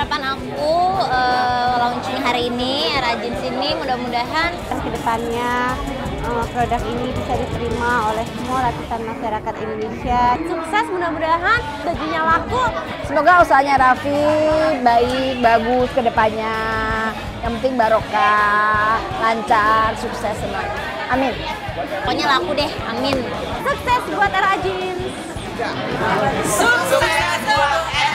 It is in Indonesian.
harapan aku launching hari ini Era Jeans ini mudah-mudahan ke depannya produk ini bisa diterima oleh semua lapisan masyarakat Indonesia. sukses, mudah-mudahan bajunya laku. Semoga usahanya Raffi baik, bagus ke depannya. Yang penting barokah, lancar, sukses semuanya. Amin. Pokoknya laku deh, amin. Sukses buat Era Jeans. Sukses buat